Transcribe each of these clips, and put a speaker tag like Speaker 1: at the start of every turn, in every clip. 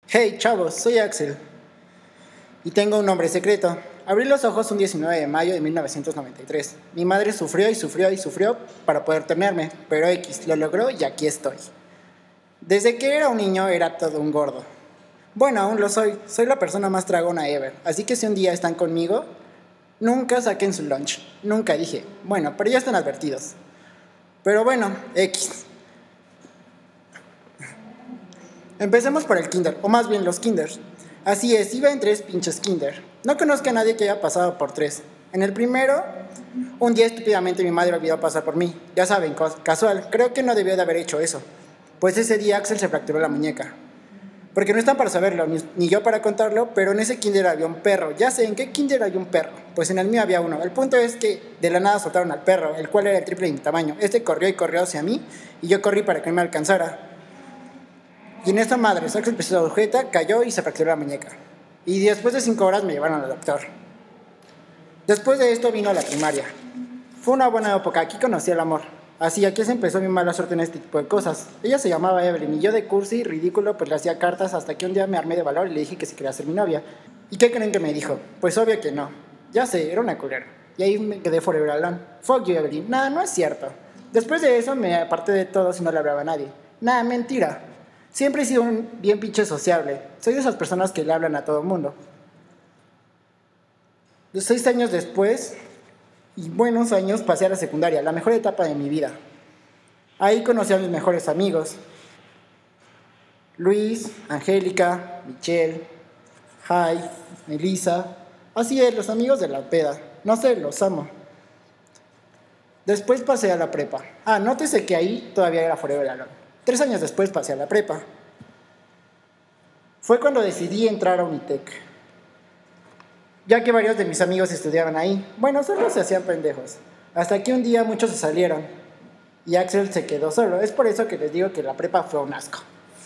Speaker 1: Hey chavos, soy Axel y tengo un nombre secreto. Abrí los ojos un 19 de mayo de 1993. Mi madre sufrió y sufrió y sufrió para poder tenerme, pero X lo logró y aquí estoy. Desde que era un niño era todo un gordo. Bueno, aún lo soy la persona más tragona ever, así que si un día están conmigo, nunca saquen su lunch. Nunca dije, bueno, pero ya están advertidos. Pero bueno, X. Empecemos por el kinder, o más bien los kinders. Así es, iba en 3 pinches kinder. No conozco a nadie que haya pasado por 3. En el primero, un día estúpidamente mi madre olvidó pasar por mí. Ya saben, casual, creo que no debió de haber hecho eso. Pues ese día Axel se fracturó la muñeca. Porque no están para saberlo, ni yo para contarlo, pero en ese kinder había un perro. Ya sé, ¿en qué kinder había un perro? Pues en el mío había uno. El punto es que de la nada soltaron al perro, el cual era el triple de mi tamaño. Este corrió y corrió hacia mí, y yo corrí para que no me alcanzara. Y en esta madre, Axel empezó la agujeta, cayó y se fracturó la muñeca. Y después de 5 horas me llevaron al doctor. Después de esto vino la primaria. Fue una buena época, aquí conocí el amor. Así, aquí se empezó mi mala suerte en este tipo de cosas. Ella se llamaba Evelyn y yo de cursi, ridículo, pues le hacía cartas hasta que un día me armé de valor y le dije que si quería ser mi novia. ¿Y qué creen que me dijo? Pues obvio que no. Ya sé, era una culera. Y ahí me quedé forever alone. Fuck you, Evelyn. Nada, no es cierto. Después de eso me aparté de todos y no le hablaba a nadie. Nada, mentira. Siempre he sido un bien pinche sociable. Soy de esas personas que le hablan a todo el mundo. 6 años después, y buenos años, pasé a la secundaria, la mejor etapa de mi vida. Ahí conocí a mis mejores amigos. Luis, Angélica, Michelle, Jai, Melissa. Así es, los amigos de la peda. No sé, los amo. Después pasé a la prepa. Nótese que ahí todavía era forever alone. 3 años después pasé a la prepa. Fue cuando decidí entrar a Unitec, ya que varios de mis amigos estudiaban ahí. Bueno, solo se hacían pendejos. Hasta que un día muchos se salieron y Axel se quedó solo. Es por eso que les digo que la prepa fue un asco.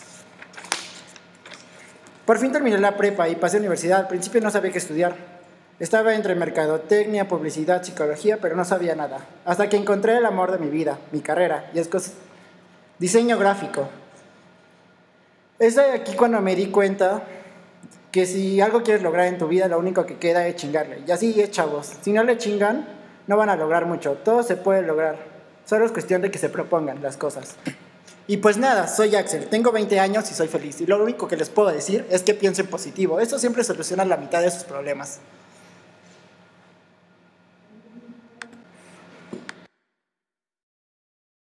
Speaker 1: Por fin terminé la prepa y pasé a la universidad. Al principio no sabía qué estudiar. Estaba entre mercadotecnia, publicidad, psicología, pero no sabía nada. Hasta que encontré el amor de mi vida, mi carrera, y es diseño gráfico. Es aquí cuando me di cuenta que si algo quieres lograr en tu vida, lo único que queda es chingarle. Y así es, chavos. Si no le chingan, no van a lograr mucho. Todo se puede lograr. Solo es cuestión de que se propongan las cosas. Y pues nada, soy Axel. Tengo 20 años y soy feliz. Y lo único que les puedo decir es que piensen positivo. Eso siempre soluciona la mitad de sus problemas.